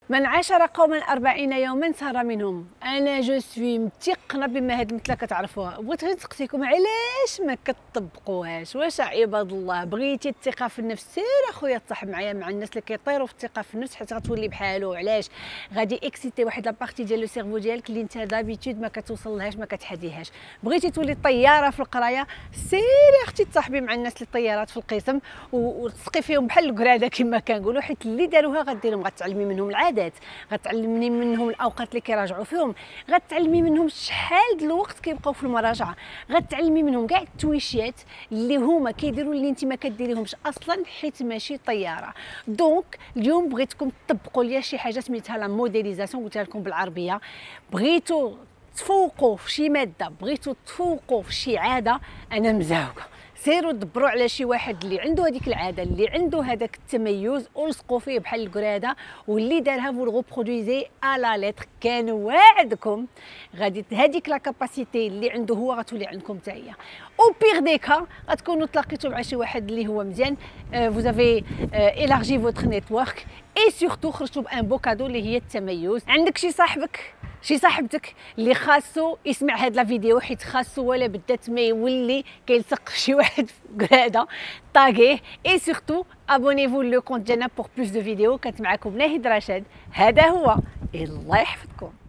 من عاشر قوما 40 يوما سار منهم. انا جو سوي متيقنه بما هاد المثله كتعرفوها. بغيت غير نسقسيكم علاش ما كتطبقوهاش؟ واش عباد الله بغيتي الثقه في النفس سير اخويا تصاحب معايا مع الناس اللي كيطيروا في الثقه في النفس حتى غتولي بحالو. علاش؟ غادي اكسيتي واحد لابارتي ديال لو سيرفو ديالك اللي انت دابيتود ما كتوصل لهاش ما كتحديهاش. بغيتي تولي طياره في القرايه سيري اختي تصاحبي مع الناس اللي طيارات في القسم وتسقي فيهم بحال الكراده كما كنقولوا، حيت اللي داروها غديرهم غتعلمي منهم العادات، غتعلمني منهم الاوقات اللي كيراجعوا فيهم، غتعلمي منهم شحال د الوقت كيبقاو في المراجعه، غتعلمي منهم كاع التويشيات اللي هما كيديروا اللي انت ما كديريهمش اصلا حيت ماشي طياره. دونك اليوم بغيتكم تطبقوا ليا شي حاجه سميتها لا موديليزاسيون، قلتها لكم بالعربيه. بغيتوا تفوقوا في شي ماده، بغيتوا تفوقوا في شي عاده، انا مزاوقه. سيروا دبروا على شي واحد اللي عنده هذيك العاده، اللي عنده هذاك التميز، ولصقوا فيه بحال الكراده، واللي دارها فو لو برودويزي الا ليتر. كنواعدكم غادي هذيك لا كاباسيتي اللي عنده هو غتولي عندكم حتى هي. او بيغ دي كا غتكونوا تلاقيتوا مع شي واحد اللي هو مزيان، فوز افي élargi votre network اي سورتو خرجتوا بان بو كادو اللي هي التميز. عندك شي صاحبك شي صاحبتك اللي خاصو يسمع هاد لا فيديو، حيت خاصو ولا بدات ما يولي كيلصق شي واحد في كراده طاغيه. اي سورتو ابونيفو لو كونت ديالنا بور بلوس دو فيديو. كانت معكم ناهد رشاد، هذا هو، الله يحفظكم.